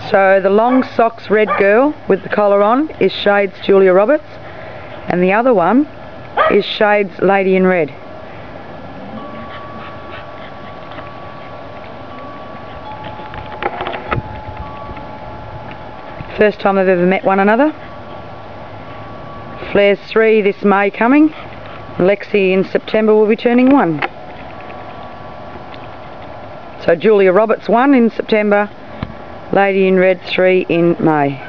So the long socks red girl with the collar on is Shayds Julia Roberts, and the other one is Shayds Lady in Red. First time they've ever met one another. Flair's 3 this May coming. Lexi in September will be turning 1. So Julia Roberts 1 in September, Lady in Red 3 in May.